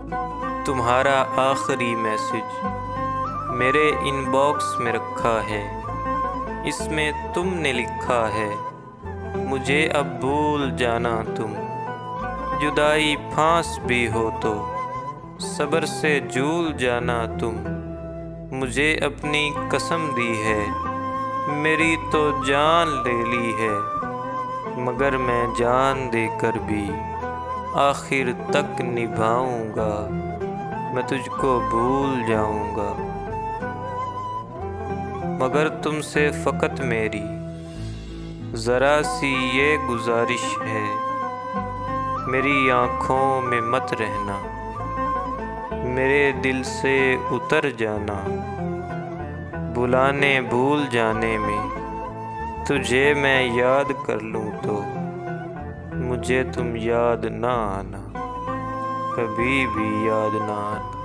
तुम्हारा आखिरी मैसेज मेरे इनबॉक्स में रखा है। इसमें तुमने लिखा है, मुझे अब भूल जाना तुम। जुदाई फांस भी हो तो सब्र से झूल जाना तुम। मुझे अपनी कसम दी है, मेरी तो जान ले ली है, मगर मैं जान देकर भी आखिर तक निभाऊंगा। मैं तुझको भूल जाऊंगा, मगर तुमसे फ़कत मेरी ज़रा सी ये गुजारिश है, मेरी आँखों में मत रहना, मेरे दिल से उतर जाना। बुलाने भूल जाने में तुझे मैं याद कर लूँ तो मुझे तुम याद ना आना, कभी भी याद ना आना।